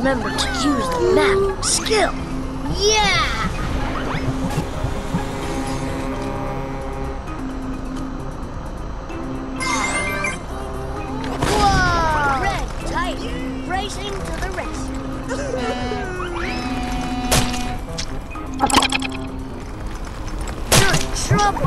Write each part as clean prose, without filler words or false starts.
remember to use the map skill. Yeah! Whoa! Red Titan racing to the rescue. You're in trouble!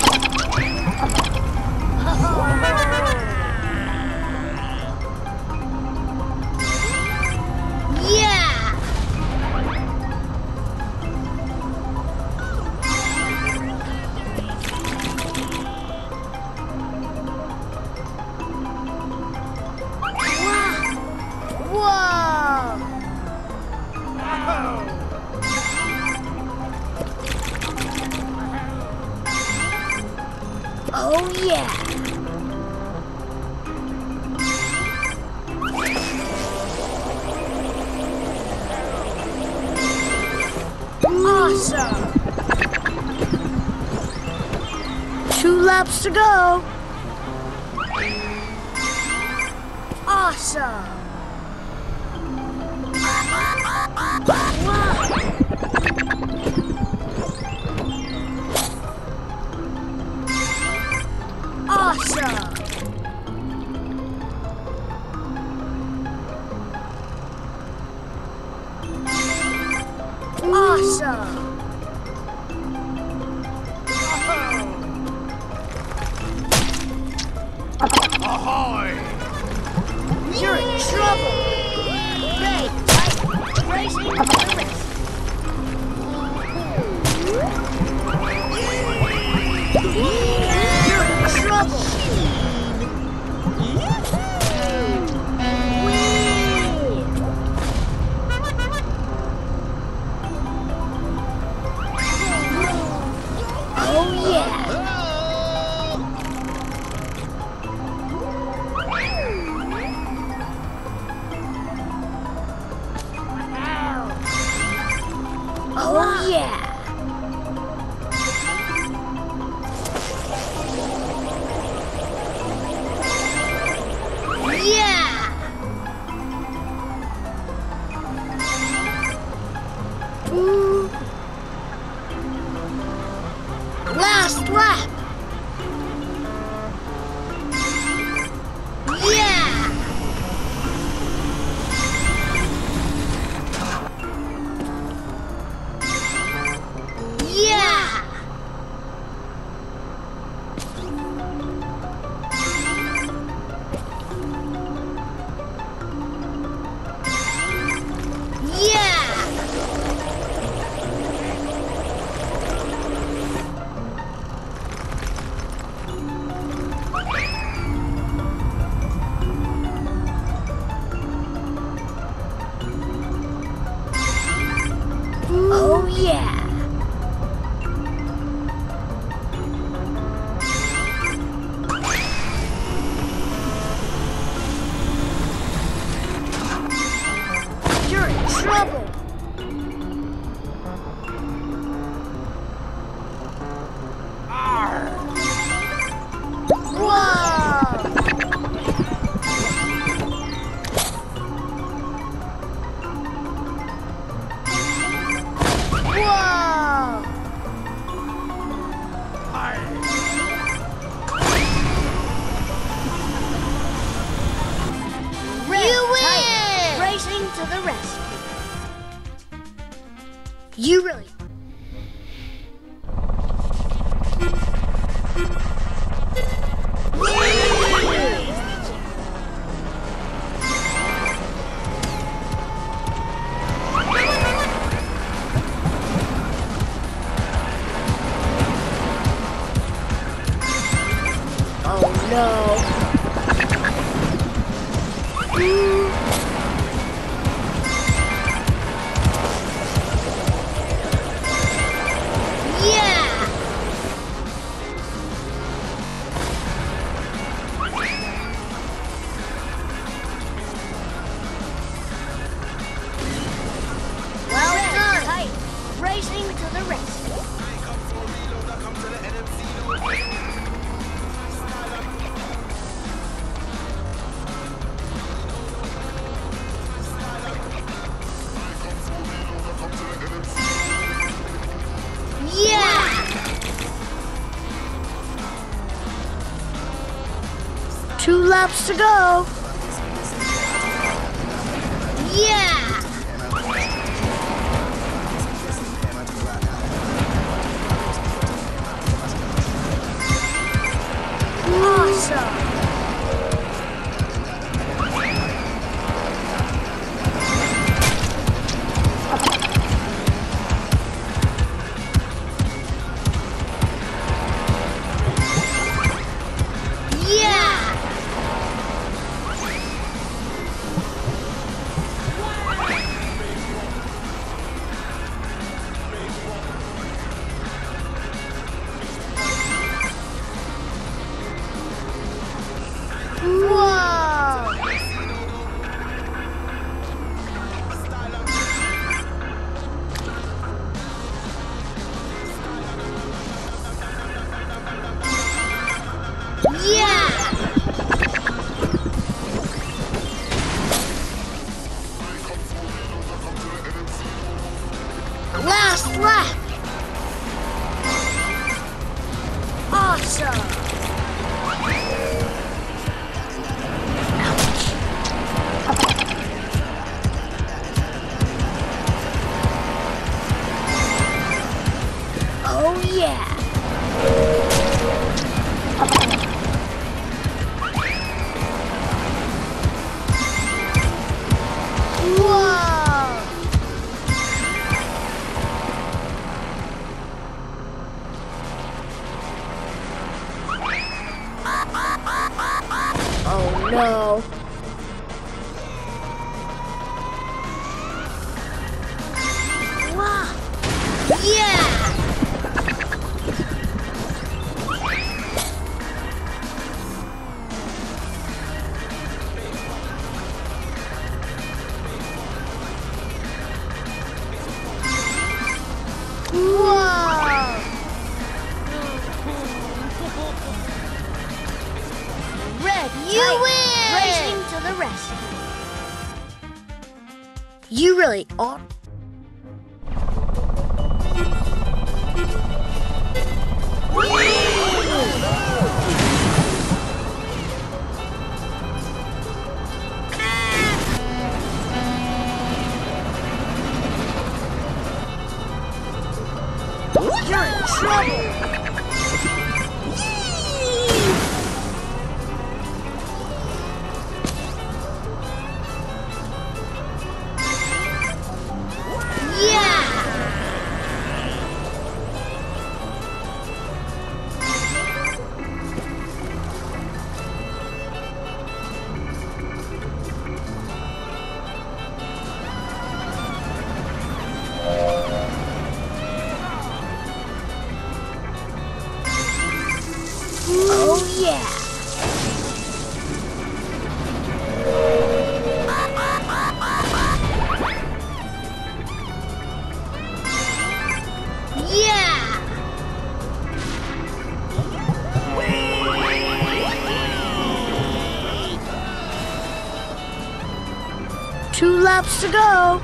Oh, yeah! Awesome! 2 laps to go! Awesome! Wow! Awesome! Awesome! Ahoy! You're in trouble! Red Titan racing to the rescue. You're in trouble! Oh yeah! Oh yeah! Yeah! Ooh. Last lap! Yeah! Yeah! Yeah! Oh yeah! You're in trouble! Whoa! Whoa! You win! Racing to the rescue. You really... Oh no! Ooh. Yeah! Well done! Tight. Racing to the rescue. laps to go. Yeah! Awesome! Last lap! Awesome! Ouch! Oh yeah! Oh no. Wow. Yeah! Whoa! Red, you win! Racing to the rescue. You really ought. You're in trouble. Oh yeah! Yeah! 2 laps to go.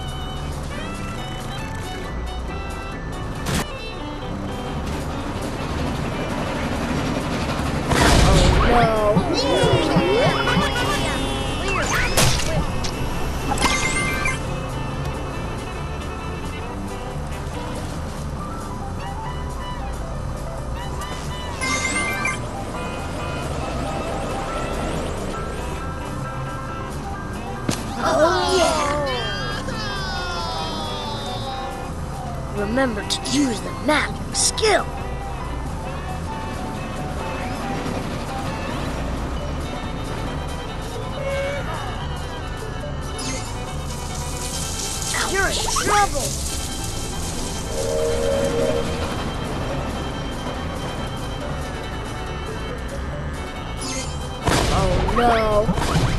Oh yeah! Remember to use the map with skill. You're in trouble. Oh no.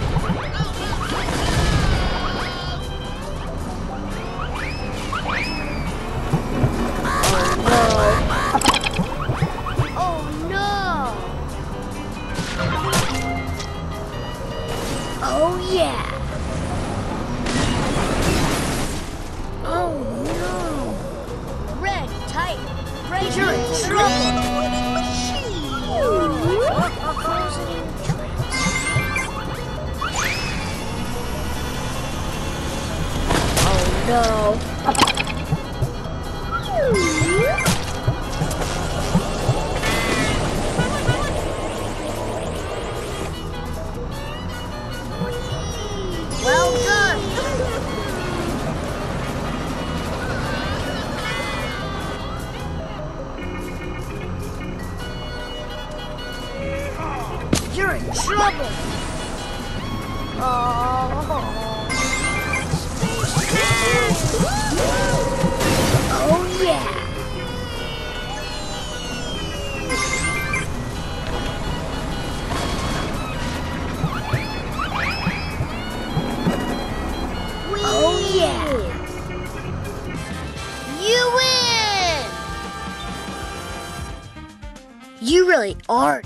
Oh yeah! Oh no! Red, tight! Raise your trouble! Winning machine! Closing tracks. no. Well done. You're in trouble. Oh yeah. Oh yeah. You win. You really are.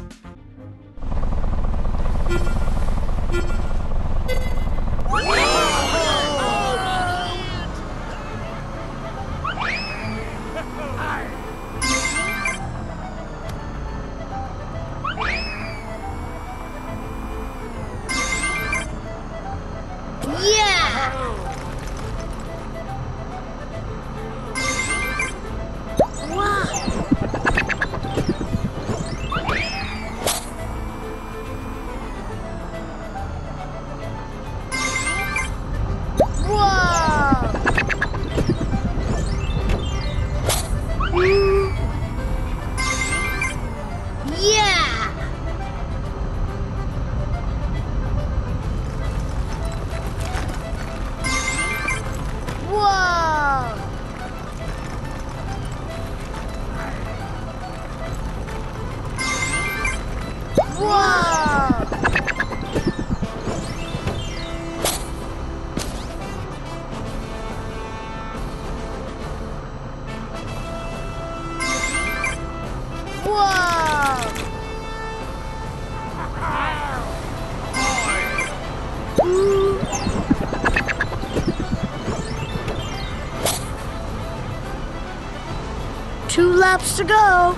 Two laps to go.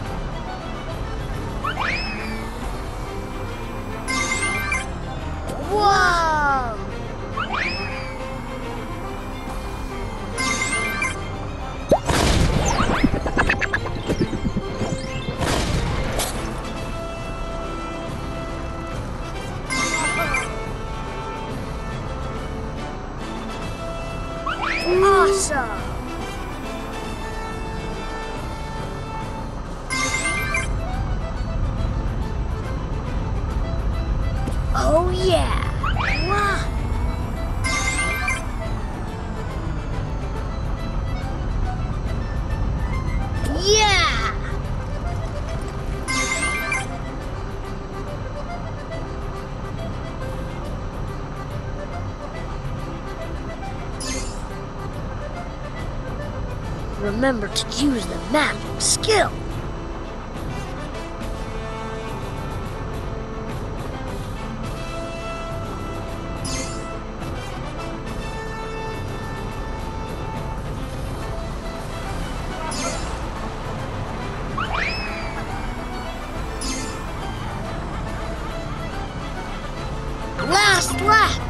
Whoa! Awesome! Oh yeah! Wow! Yeah! Remember to use the mapping skill. Last lap!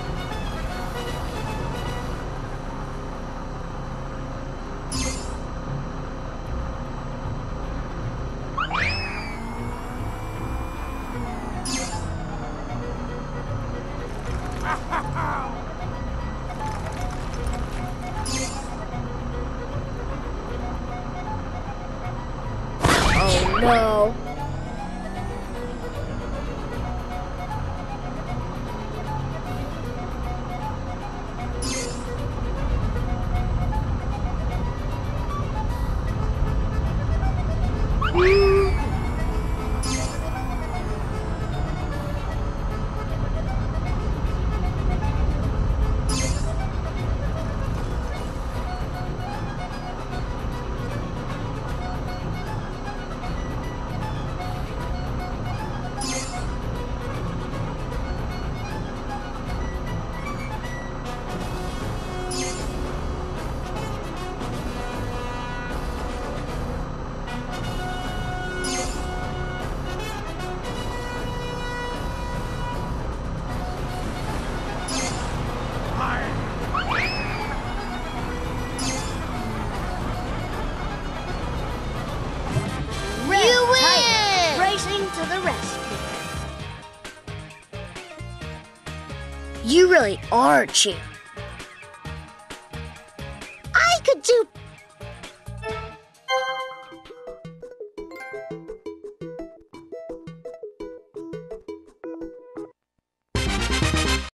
Oh no! You really are cheap. I could do